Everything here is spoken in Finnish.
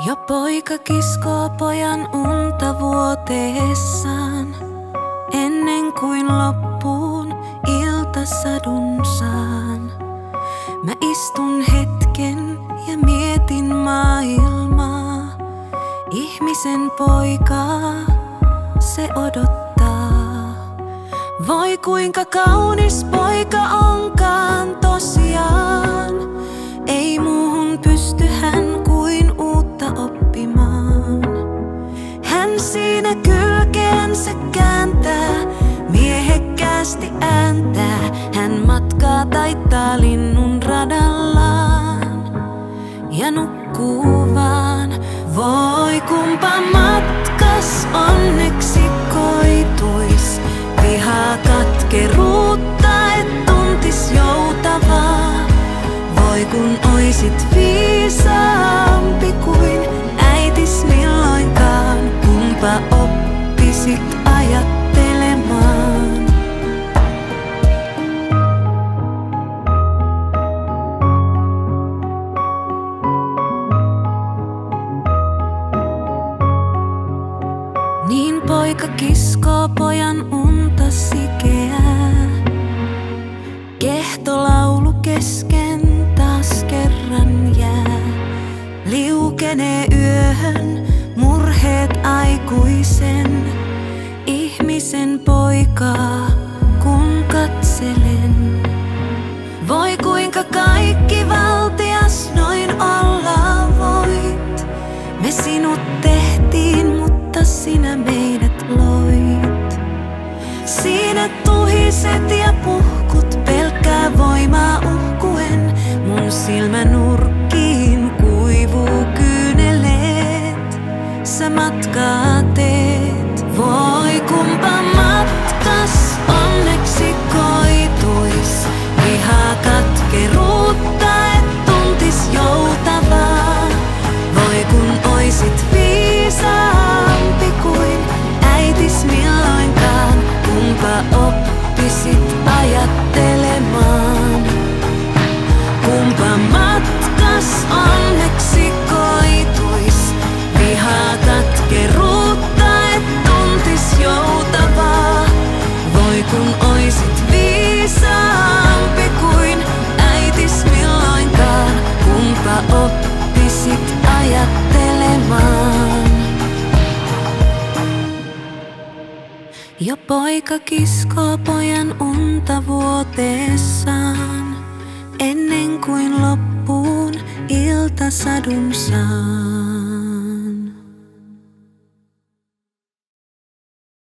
Jo poika kiskoo pojan unta vuoteessaan, ennen kuin loppuun iltasadun saan. Mä istun hetken ja mietin maailmaa, ihmisen poikaa se odottaa. Voi kuinka kaunis poika onkaan tosiaan, ei muuhun pysty hän kuin uutta oppimaan. Hän siinä kylkeensä kääntää, miehekkäästi ääntää, hän matkaa taittaa linnun radallaan ja nukkuu vaan. Voi kumpa matkas onneksi koituis, vihaa katkeruutta et tuntis joutavaa. Voi kun oisit viisaampi kuin äitis milloinkaan, kumpa oppisit ajattelemaan. Niin poika kiskoo pojan unta sikeää, kehtolaulu kesken taas kerran jää. Liukenee yöhön murheet aikuisen, ihmisen poikaa kun katselen. Voi kuinka kaikki valtias noin olla voit, me sinut tehtiin, mutta sinä meidät loit. Siinä tuhiset ja puhkut pelkkää voimaa uhkuen, mun silmänurkkiin kuivuu kyyneleet, sä matkaa teet. Voi kumpa matkas onneksi koituis, vihaa katkeruutta et tuntis joutavaa. Voi kun oisit viisaampi kuin äitis milloinkaan, kumpa oppisit ajattelemaan. Kumpa matkas onneksi koituis, vihaa katkeruutta et tuntis joutavaa. Voi kun oisit viisaampi kuin äitis milloinkaan, kumpa oppisit ajattelemaan. Jo poika kiskoo pojan unta vuoteessaan, ennen kuin loppuun iltasadun saa.